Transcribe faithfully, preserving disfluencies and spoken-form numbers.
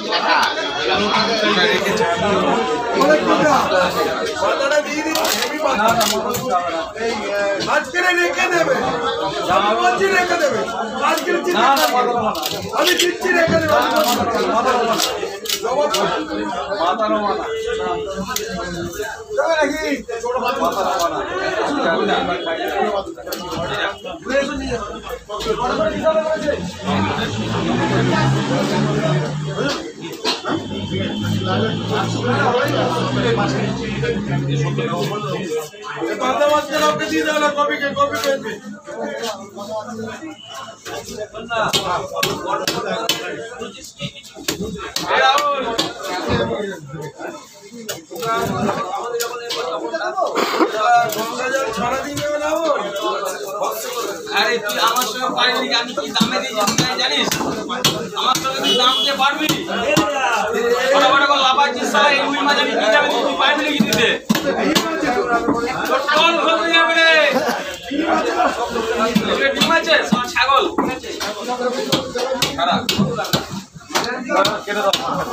রেখে দেবে রেখে দেবে আমি দিচ্ছি রেখে দেবে পাতা মাঝখানে আপনি দিয়ে দেবেন কপিকে কপি পেয়েছে ছড়া দিবে না আরে তুই আমার সঙ্গে পারবি আমি কি দামে দিয়েছি জানিস আমার সঙ্গে তুই দাম দিয়ে পারবি বড় বড় করে লাফাচ্ছিস সারা এই রুই মাছ আমি কি দামে দিয়েছি পারবি নাকি দিতে টল হয়ে যাবে রে ডিম আছে ছাগল সারা কেটে দাও